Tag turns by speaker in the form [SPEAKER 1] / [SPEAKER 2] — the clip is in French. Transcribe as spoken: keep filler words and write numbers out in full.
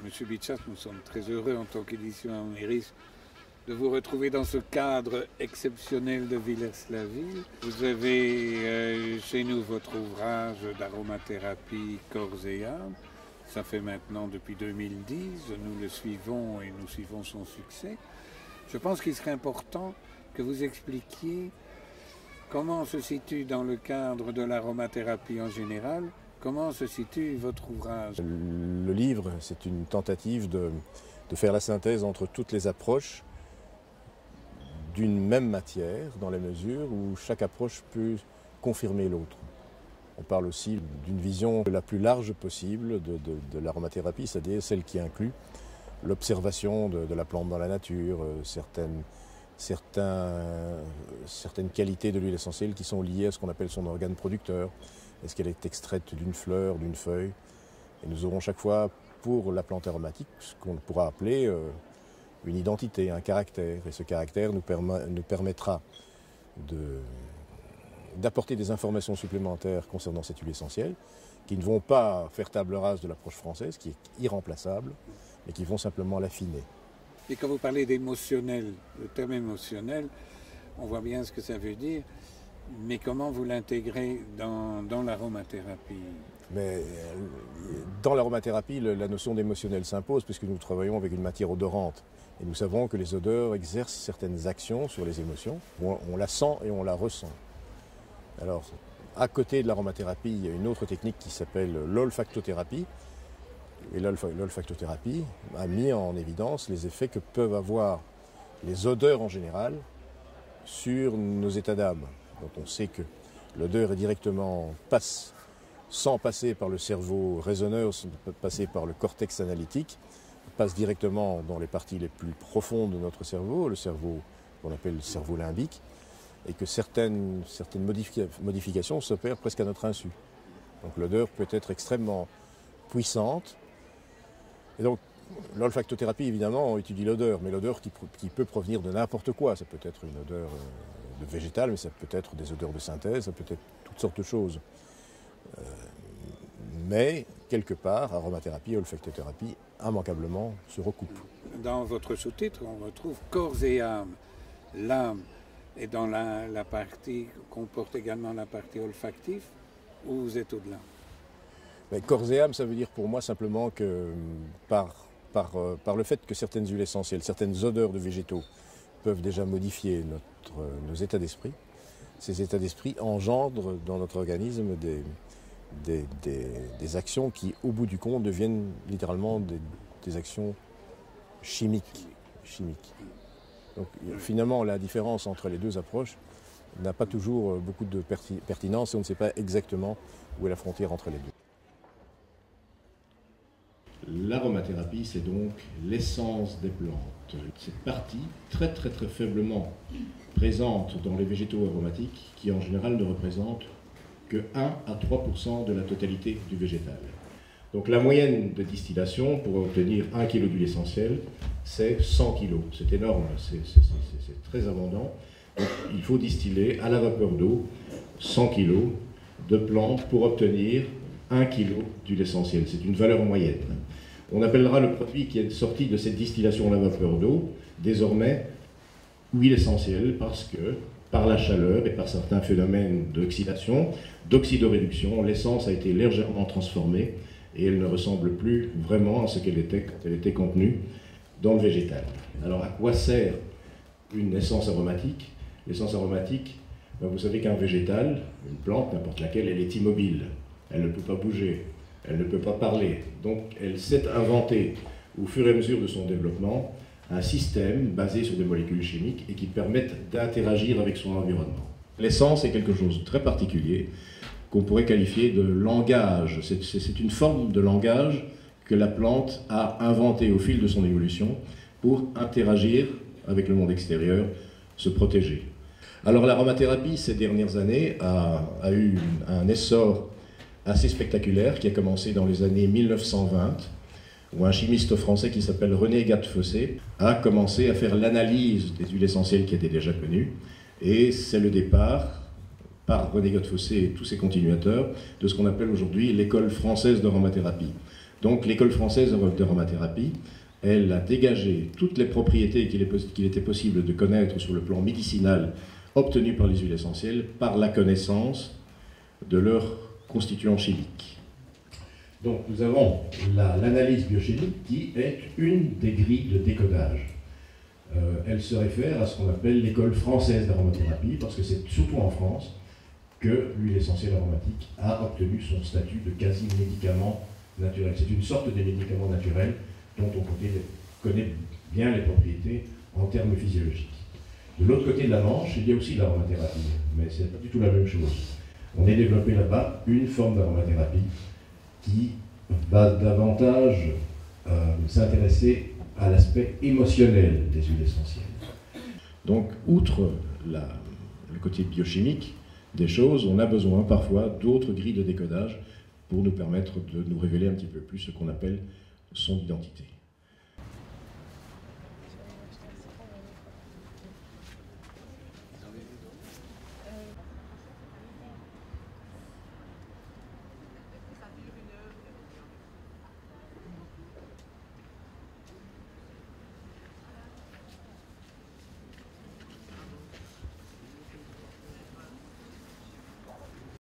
[SPEAKER 1] Monsieur Bitschas, nous sommes très heureux en tant qu'édition Améris de vous retrouver dans ce cadre exceptionnel de Villers-la-Ville. Vous avez euh, chez nous votre ouvrage d'aromathérapie Corps et âme. Ça fait maintenant depuis deux mille dix, nous le suivons et nous suivons son succès. Je pense qu'il serait important que vous expliquiez comment se situe dans le cadre de l'aromathérapie en général, comment se situe votre ouvrage.
[SPEAKER 2] Le livre, c'est une tentative de, de faire la synthèse entre toutes les approches d'une même matière, dans la mesure où chaque approche peut confirmer l'autre. On parle aussi d'une vision la plus large possible de, de, de l'aromathérapie, c'est-à-dire celle qui inclut l'observation de, de la plante dans la nature, euh, certaines, certains, certaines qualités de l'huile essentielle qui sont liées à ce qu'on appelle son organe producteur. Est-ce qu'elle est extraite d'une fleur, d'une feuille? Et nous aurons chaque fois pour la plante aromatique ce qu'on pourra appeler euh, une identité, un caractère. Et ce caractère nous, permet, nous permettra de... d'apporter des informations supplémentaires concernant cette huile essentielle qui ne vont pas faire table rase de l'approche française, qui est irremplaçable, mais qui vont simplement l'affiner.
[SPEAKER 1] Et quand vous parlez d'émotionnel, le terme émotionnel, on voit bien ce que ça veut dire, mais comment vous l'intégrez dans, dans l'aromathérapie?
[SPEAKER 2] Mais dans l'aromathérapie, la notion d'émotionnel s'impose puisque nous travaillons avec une matière odorante. Et nous savons que les odeurs exercent certaines actions sur les émotions. On, on la sent et on la ressent. Alors, à côté de l'aromathérapie, il y a une autre technique qui s'appelle l'olfactothérapie. Et l'olfactothérapie a mis en évidence les effets que peuvent avoir les odeurs en général sur nos états d'âme. Donc on sait que l'odeur est directement passe, sans passer par le cerveau raisonneur, sans passer par le cortex analytique, passe directement dans les parties les plus profondes de notre cerveau, le cerveau qu'on appelle le cerveau limbique, et que certaines, certaines modifica- modifications s'opèrent presque à notre insu. Donc l'odeur peut être extrêmement puissante. Et donc l'olfactothérapie, évidemment, on étudie l'odeur, mais l'odeur qui, qui peut provenir de n'importe quoi. Ça peut être une odeur euh, de végétal, mais ça peut être des odeurs de synthèse, ça peut être toutes sortes de choses. Euh, mais, quelque part, aromathérapie et olfactothérapie, immanquablement, se recoupent.
[SPEAKER 1] Dans votre sous-titre, on retrouve corps et âme. L'âme est dans la, la partie, comporte également la partie olfactive, ou vous êtes au-delà?
[SPEAKER 2] Mais corps et âme, ça veut dire pour moi simplement que par, par, euh, par le fait que certaines huiles essentielles, certaines odeurs de végétaux peuvent déjà modifier notre, euh, nos états d'esprit, ces états d'esprit engendrent dans notre organisme des, des, des, des actions qui, au bout du compte, deviennent littéralement des, des actions chimiques. chimiques. Donc finalement, la différence entre les deux approches n'a pas toujours beaucoup de perti- pertinence et on ne sait pas exactement où est la frontière entre les deux.
[SPEAKER 3] L'aromathérapie, c'est donc l'essence des plantes. Cette partie, très très très faiblement présente dans les végétaux aromatiques, qui en général ne représente que un à trois pour cent de la totalité du végétal. Donc la moyenne de distillation pour obtenir un kilo d'huile essentielle, c'est cent kilos. C'est énorme, c'est, c'est, c'est, c'est très abondant. Donc, il faut distiller à la vapeur d'eau cent kilos de plantes pour obtenir un kilo d'huile essentielle. C'est une valeur moyenne. On appellera le produit qui est sorti de cette distillation à la vapeur d'eau désormais huile essentielle parce que par la chaleur et par certains phénomènes d'oxydation, d'oxydoréduction, l'essence a été légèrement transformée et elle ne ressemble plus vraiment à ce qu'elle était quand elle était contenue dans le végétal. Alors à quoi sert une essence aromatique? L'essence aromatique, ben vous savez qu'un végétal, une plante, n'importe laquelle, elle est immobile. Elle ne peut pas bouger, elle ne peut pas parler. Donc elle s'est inventée au fur et à mesure de son développement un système basé sur des molécules chimiques et qui permettent d'interagir avec son environnement. L'essence est quelque chose de très particulier qu'on pourrait qualifier de langage. C'est, c'est, c'est une forme de langage que la plante a inventé au fil de son évolution pour interagir avec le monde extérieur, se protéger. Alors l'aromathérapie, ces dernières années, a, a eu un essor assez spectaculaire qui a commencé dans les années mille neuf cent vingt, où un chimiste français qui s'appelle René Gattefossé a commencé à faire l'analyse des huiles essentielles qui étaient déjà connues, et c'est le départ, par René Gattefossé et tous ses continuateurs, de ce qu'on appelle aujourd'hui l'école française d'aromathérapie. Donc l'école française d'aromathérapie, elle a dégagé toutes les propriétés qu'il est, qu'il était possible de connaître sur le plan médicinal obtenues par les huiles essentielles par la connaissance de leurs constituants chimiques. Donc nous avons l'analyse biochimique qui est une des grilles de décodage. Euh, elle se réfère à ce qu'on appelle l'école française d'aromathérapie, parce que c'est surtout en France que l'huile essentielle aromatique a obtenu son statut de quasi-médicament naturel. C'est une sorte de médicament naturel dont on connaît bien les propriétés en termes physiologiques. De l'autre côté de la Manche, il y a aussi l'aromathérapie, mais ce n'est pas du tout la même chose. On a développé là-bas une forme d'aromathérapie qui va davantage euh, s'intéresser à l'aspect émotionnel des huiles essentielles. Donc, outre la, le côté biochimique des choses, on a besoin parfois d'autres grilles de décodage pour nous permettre de nous révéler un petit peu plus ce qu'on appelle son identité.